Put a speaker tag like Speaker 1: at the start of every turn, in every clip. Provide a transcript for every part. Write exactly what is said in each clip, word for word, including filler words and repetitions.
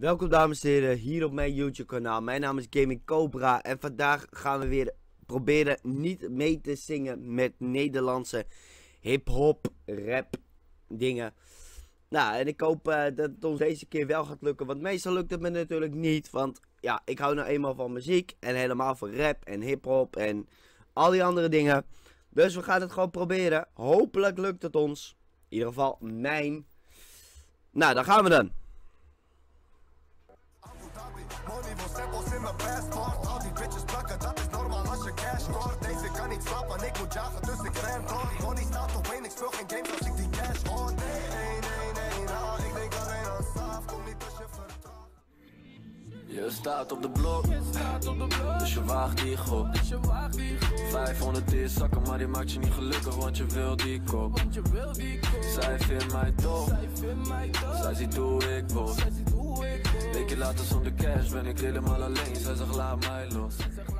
Speaker 1: Welkom dames en heren, hier op mijn YouTube kanaal. Mijn naam is Gaming Cobra en vandaag gaan we weer proberen niet mee te zingen met Nederlandse hip-hop, rap dingen. Nou, en ik hoop uh, dat het ons deze keer wel gaat lukken, want meestal lukt het me natuurlijk niet. Want ja, ik hou nou eenmaal van muziek en helemaal van rap en hip-hop en al die andere dingen. Dus we gaan het gewoon proberen. Hopelijk lukt het ons. In ieder geval mijn. Nou, dan gaan we dan.
Speaker 2: Money wil stempels in mijn passport. Al die bitches plakken, dat is normaal als je cash hoort. Deze kan niet slapen, ik moet jagen, dus ik ren door. Money staat op één, ik speel geen games als ik die cash hoor. Nee, nee, nee, nee, nou, ik denk alleen aan straf. Kom niet als je vertrouwt.
Speaker 3: Je staat op de blok, dus je waagt die gok. vijfhonderd is zakken, maar die maakt je niet gelukkig, want je wil die kop. Zij vindt mij dom, zij ziet hoe ik bos. Weekje later zonder cash ben ik helemaal alleen. Zij zegt laat mij los.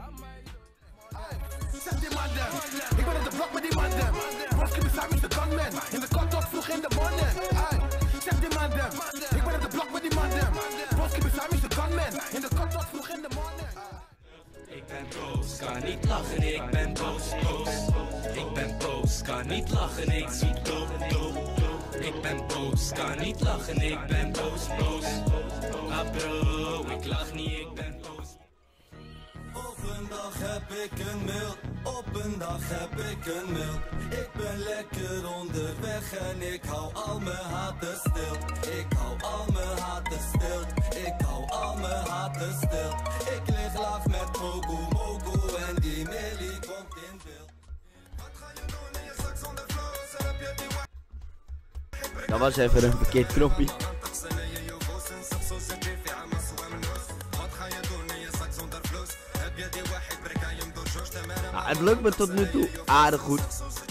Speaker 2: Zeg die man dem, ik ben op de blok met die man dem. Broski bestaan met de gunman, in de kant op vroeg in de morning. Zeg die man dem, ik ben op de blok met die man dem. Broski bestaan met de gunman, in de kant op vroeg in de morning.
Speaker 4: Ik ben boos, kan niet lachen, ik ben boos, boos. Ik ben boos, kan niet lachen, ik zie doop, doop. Ik ben boos, kan niet lachen, ik ben boos, boos. Ah bro, ik lach niet, ik ben boos.
Speaker 3: Op een dag heb ik een mail, op een dag heb ik een mail. Ik ben lekker onderweg en ik hou al mijn haten stil. Ik hou al mijn haten stil, ik hou al mijn haten stil. Ik lig laag met Mogu Mogu en die Millie komt in beeld. Wat ga je doen in je zak zonder flows? Heb je die wa-
Speaker 1: Dat was even een verkeerd knopje. Nou, het lukt me tot nu toe aardig goed.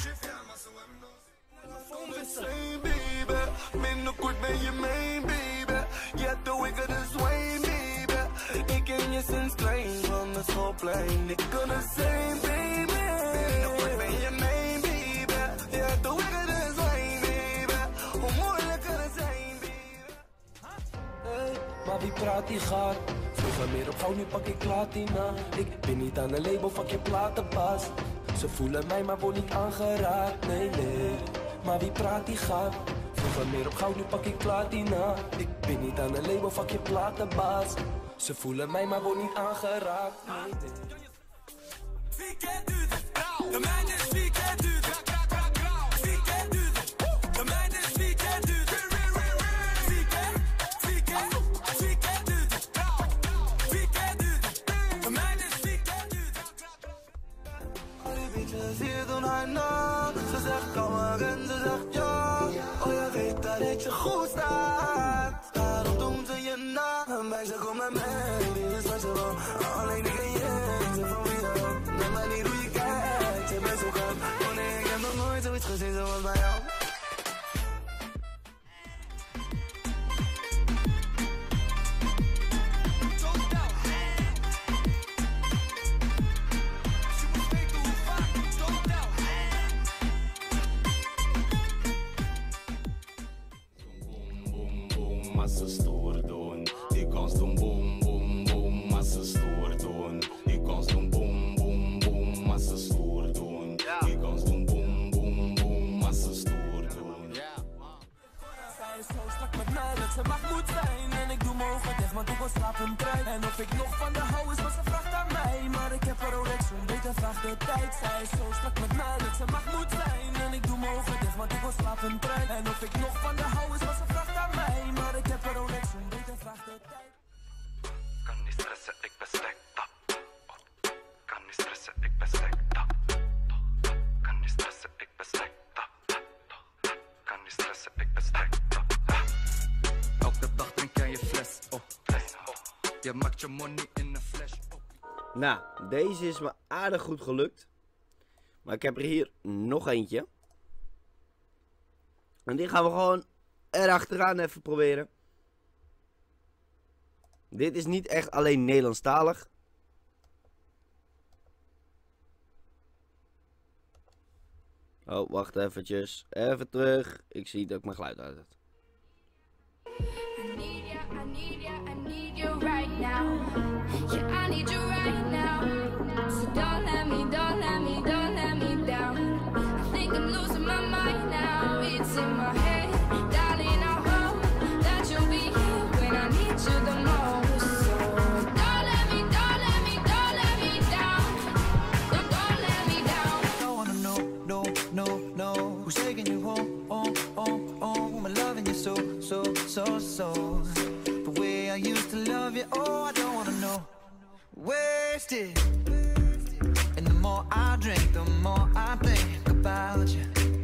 Speaker 2: Ik ken je sinds klein van de schoolplein. Ik kan het zijn, baby. Binnenkort ben je mijn baby. Ja, doe ik het eens wijn, baby. Hoe moeilijk kan het zijn, baby.
Speaker 5: Hey, maar wie praat die gaat? Vroeger meer op gauw, nu pak ik platina. Ik ben niet aan een label, fuck je platenbaas. Ze voelen mij, maar word niet aangeraakt, nee, nee. Maar wie praat die gaat? Vroeger meer op gauw, nu pak ik platina. Ik ben niet aan een label, fuck je platenbaas. Ze voelen mij, maar word niet aangeraakt, nee, nee.
Speaker 2: Wie kent u dit? De mijn is wie kent u dit? Wie kent u dit? De mijn is wie kent u dit? Wie kent, wie kent, wie kent u dit? Wie kent u dit? De mijn is wie kent u dit? Al die bitches hier doen haar na. Ze zegt kom maar en ze zegt ja. Oh je weet dat ik je goed staat. Daarom doen ze je na. En mij ze kom met mij. Die is wat ze wil. Alleen ik en je. Ze van wie dan? Neem maar niet hoe je kijkt. Je bent zo goed. Oh nee, ik heb nog nooit zoiets gezien zoals bij jou.
Speaker 6: Als ze stoer doen, die kans doen boom boom boom. Als ze stoer doen, die kans doen boom boom boom. Als ze stoer doen, die kans doen boom boom boom. Als ze stoer doen.
Speaker 5: Zij is zo strak met mij dat ze mag moet zijn. En ik doe mijn ogen dicht, want ik wil slapen trein. En of ik nog van de hou is wat ze vraagt aan mij. Maar ik heb een Rolex, zo'n beter vraagt de tijd. Zij is zo strak met mij dat ze mag moet zijn. En ik doe mijn ogen dicht, want ik wil slapen trein. En of ik nog van de hou is wat ze vraagt aan mij. Maar ik heb een Rolex, zo'n beter vraagt de tijd.
Speaker 7: Kan niet stressen, ik ben sterk. Kan niet stressen, ik ben sterk. Kan niet stressen, ik ben sterk. Kan niet stressen, ik ben sterk.
Speaker 3: Elke dag drink jij je fles op. Je maakt je money in een flash op.
Speaker 1: Nou, deze is me aardig goed gelukt. Maar ik heb er hier nog eentje. En die gaan we gewoon erachteraan even proberen. Dit is niet echt alleen Nederlandstalig. Oh, wacht eventjes. Even terug. Ik zie dat ik mijn geluid uit heb.
Speaker 8: I need ya, I need you, I need you right now. Yeah, I need you right now. So don't let me, don't let me, don't let me down. I think I'm losing my mind now. It's in my head, darling. I hope that you'll be here when I need you the most. So don't let me, don't let me, don't let me down. Don't, don't let me down.
Speaker 3: Don't wanna know, no, no, no. Who's taking you home, home, home, home? I'm loving you so, so, so, so. The way I used to love you, oh, I don't wanna know. Wasted. And the more I drink, the more I think about you.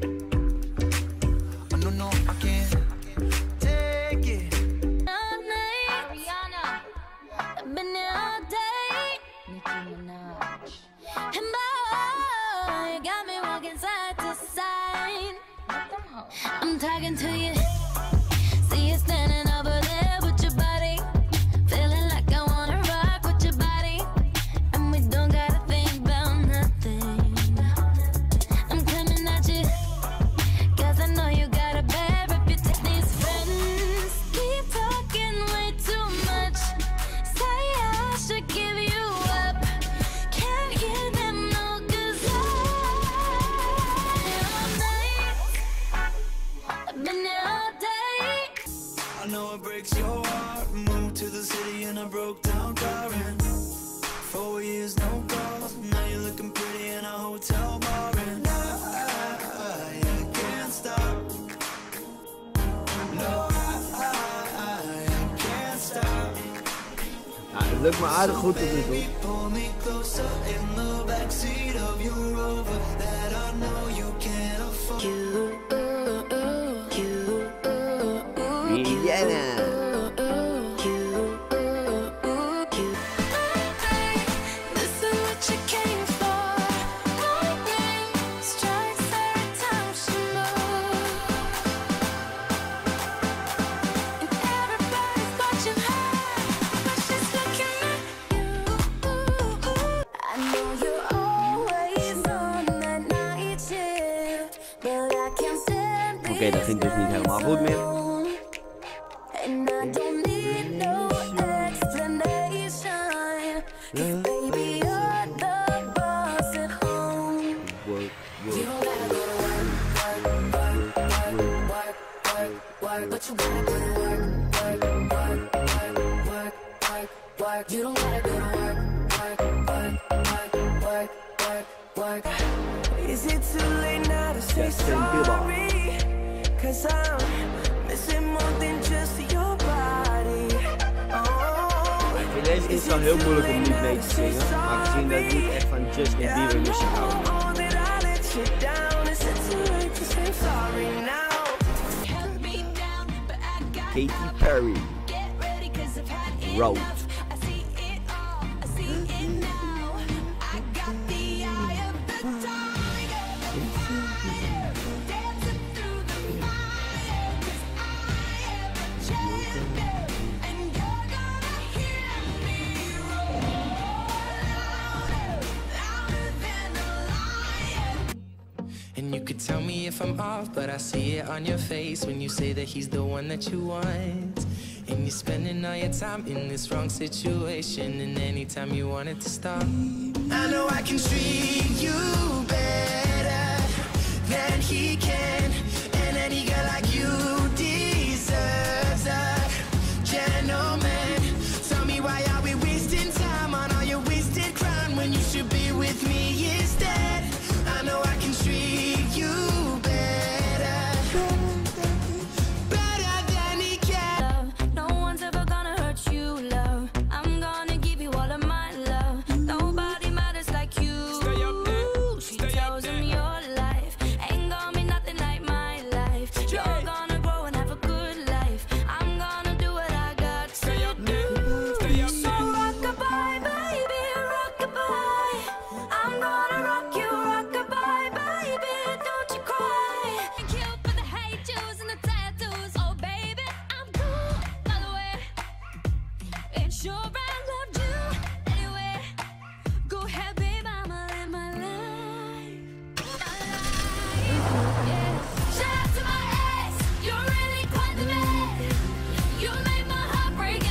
Speaker 3: Oh, no, no, I can't take it.
Speaker 8: Ariana, I've been here all day. Nicki Minaj. And boy, you got me walking side to side. I'm talking to you. See you standing over there with your body. Feeling like I wanna rock with your body. And we don't gotta think about nothing. I'm coming at you, cause I know you got a bad reputation. These friends keep talking way too much. Say I should give you up. Can't hear them no, cause I all night. I've been there all day.
Speaker 3: I know it breaks your heart. Moved to the city in a broke down car. And four years, no calls. Now you're looking pretty in a hotel bar. And I, I, I can't stop. No, I, I, I can't stop.
Speaker 1: Ja, het lukt me aardig goed tot nu toe.
Speaker 3: Pull me closer in the backseat of your Rover that I know you can't afford.
Speaker 1: Rihanna.
Speaker 8: This is what you came for. Lightning strikes every time she moves. And everybody's watching her, but she's looking at you. I know you're always on that night shift, but I can't stand
Speaker 1: Oké, okay, dat ging dus niet helemaal goed meer.
Speaker 8: and I don't need no explanation. Cause baby, you're the boss at home.
Speaker 1: Work,
Speaker 8: You
Speaker 1: work.
Speaker 8: don't gotta go to work, work, work, work, work, work, but you gotta go to work, work, work, work, work, work, work. You don't gotta go to work, work, work, work, work, work, work.
Speaker 5: Is it too late now to say
Speaker 1: Yes, thank you, Bob.
Speaker 5: sorry? Cause I'm missing more than just your body. Oh,
Speaker 1: Ik vind deze niet zo heel moeilijk om niet mee te zingen. Maar gezien dat ik niet echt van Justin Bieber muziek hou.
Speaker 5: oh, that I let you down. Is it too late to say sorry now?
Speaker 8: Held me down, but I got
Speaker 1: Katy
Speaker 8: up.
Speaker 1: Perry.
Speaker 8: Get ready, cause I've had
Speaker 1: Road.
Speaker 8: enough. I see it all, I see it now. I got the eye of the tiger. Fire, dancing through the fire. Cause I am a champion, and you're gonna hear me roar louder, louder than a lion.
Speaker 4: And you could tell me if I'm off, but I see it on your face when you say that he's the one that you want. And you're spending all your time in this wrong situation, and anytime you want it to stop.
Speaker 3: I know I can treat you better than he can, and any girl like you deserves a gentleman. Tell me why are we wasting time on all your wasted crime when you should be with me instead? I know I can treat you better, better than he can.
Speaker 8: Love, no one's ever gonna hurt you, love. I'm gonna give you all of my love. Nobody matters like you.
Speaker 4: Stay up there,
Speaker 8: She
Speaker 4: stay up
Speaker 8: tells
Speaker 4: there.
Speaker 8: him your life ain't gonna be nothing like my life. You're gonna grow and have a good life. I'm gonna do what I got to
Speaker 4: Stay up
Speaker 8: do.
Speaker 4: there, stay up
Speaker 8: So
Speaker 4: there.
Speaker 8: rock-a-bye, baby, rock-a-bye. I'm gonna rock you, rock-a-bye, baby, don't you cry. Thank you for the hate juice and the tattoos. Oh, baby, I'm cool, by the way. It's your brand, loved you anyway. Go ahead, babe, I'ma live my life. My life, yeah. Shout out to my ex, you're really quite the man. You made my heart break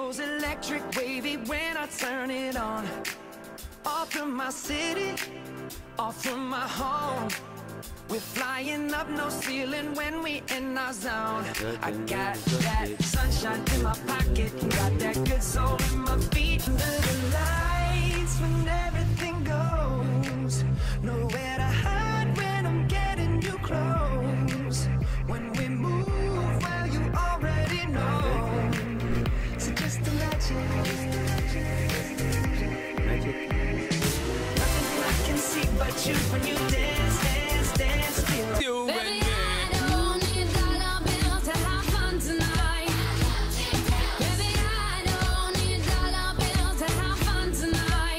Speaker 9: goes electric wavy when I turn it on. Off from my city, off from my home. We're flying up, no ceiling when we in our zone. I got that sunshine in my pocket, got that good soul in my feet. Under the lights when everything goes, nowhere to hide when I'm getting you close. When we move, well you already know. So just imagine,
Speaker 1: Magic.
Speaker 9: nothing I can see but you when you dance, dance, dance. Feel
Speaker 4: You
Speaker 8: Baby,
Speaker 4: and me.
Speaker 8: I don't need dollar bills to have fun tonight. Baby, I don't need dollar bills to have fun tonight.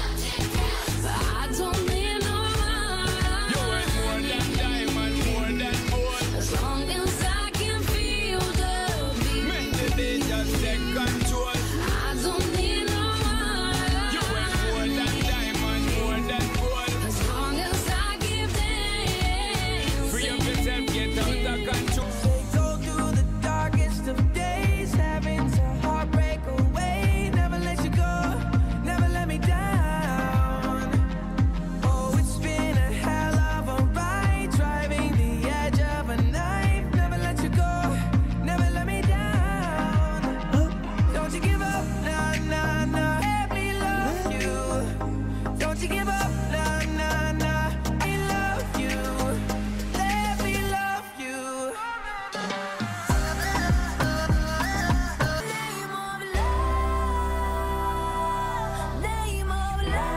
Speaker 8: I don't need no
Speaker 4: You
Speaker 8: money.
Speaker 4: ain't more than diamond, more than gold.
Speaker 8: As long as I can feel the
Speaker 4: Make
Speaker 8: beat.
Speaker 4: the day just take control.
Speaker 8: I don't need no
Speaker 4: You ain't more
Speaker 8: money.
Speaker 4: than diamond, more than gold.
Speaker 8: As long as I give
Speaker 4: Free up
Speaker 8: dancing.
Speaker 4: yourself, get out of control.
Speaker 9: They go through the darkest of days, having to heartbreak away. Never let you go, never let me down. Oh, it's been a hell of a ride, driving the edge of a knife. Never let you go, never let me down. Don't you give up, nah, nah, nah. Let me love you. Don't you give up, nah, nah, nah. I love you. Let me love you. Name of love, name of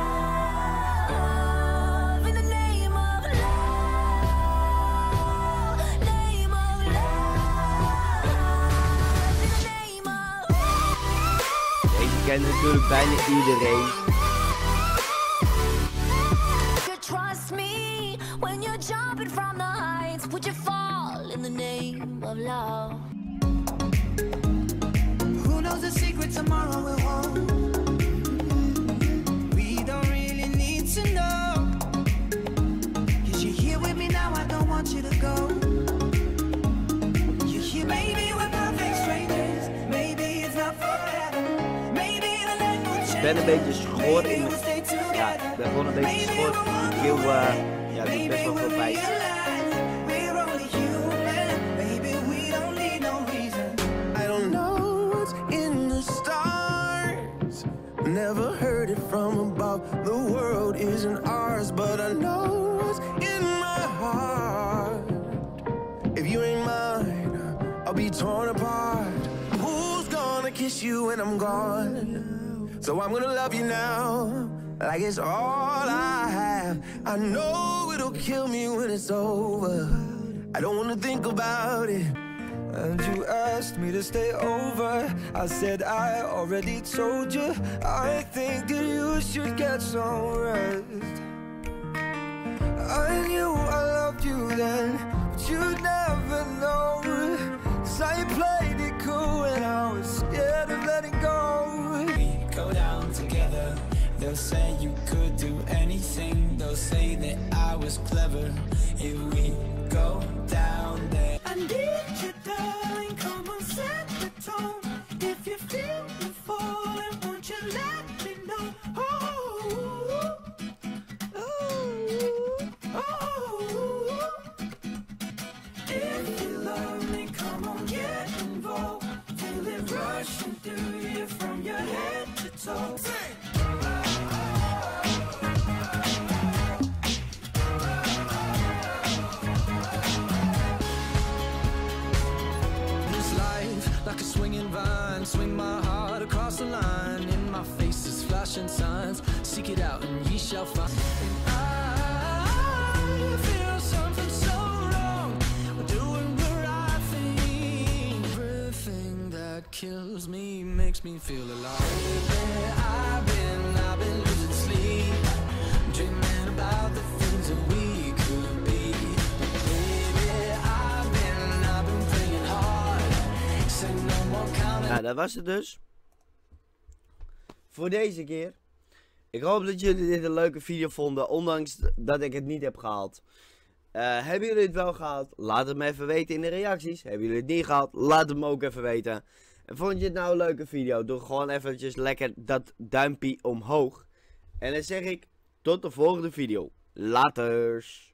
Speaker 9: love, in the name of love, name of love, in the name of.
Speaker 1: Ik ken natuurlijk bijna iedereen.
Speaker 8: You trust me when you're jumping from the heights. Would you fall in the name of love?
Speaker 9: Who knows the secret tomorrow will hold? We don't really need to know. Cause you're here with me now, I don't want you to go. You're here, maybe we're perfect strangers. Maybe it's not forever. Maybe the light will change.
Speaker 1: Ik ben een beetje schor in
Speaker 9: Maybe
Speaker 1: mijn...
Speaker 9: we'll stay together.
Speaker 1: Ja, ik ben gewoon een beetje schor. Ik wil, uh, ja, doe best wel veel pijn.
Speaker 9: We're only human. Baby, we don't need no reason. I don't know what's in the stars. Never heard it from above. The world isn't ours, but I know what's in my heart. If you ain't mine, I'll be torn apart. Who's gonna kiss you when I'm gone? So I'm gonna love you now, like it's all I have. I know it'll kill me when it's over. I don't wanna think about it. And you asked me to stay over. I said I already told you. I think that you should get some rest. I knew I loved you then, but you'd never know. 'Cause I played it cool and I was scared of letting go.
Speaker 3: We go down together. They'll say you could do anything. They'll say that I was clever. If we go down there.
Speaker 9: I need you, darling, come on, set the tone. If you feel me falling, won't you let me know? Oh, oh, oh. If you love me, come on, get involved. Feel it rushing through you from your head to toe.
Speaker 5: This life, like a swinging vine, swing my heart across the line. In my face is flashing signs. Seek it out and ye shall find. And I feel something so wrong. We're doing the right thing. Everything that kills me makes me feel alive. Baby, I've been, I've been losing sleep, dreaming about the things that we could be. Baby, I've been, I've been praying hard. Say no more counting.
Speaker 1: Nou, dat was het dus. Voor deze keer. Ik hoop dat jullie dit een leuke video vonden, ondanks dat ik het niet heb gehaald. Uh, hebben jullie het wel gehaald? Laat het me even weten in de reacties. Hebben jullie het niet gehaald? Laat het me ook even weten. Vond je het nou een leuke video? Doe gewoon eventjes lekker dat duimpje omhoog. En dan zeg ik tot de volgende video. Laters.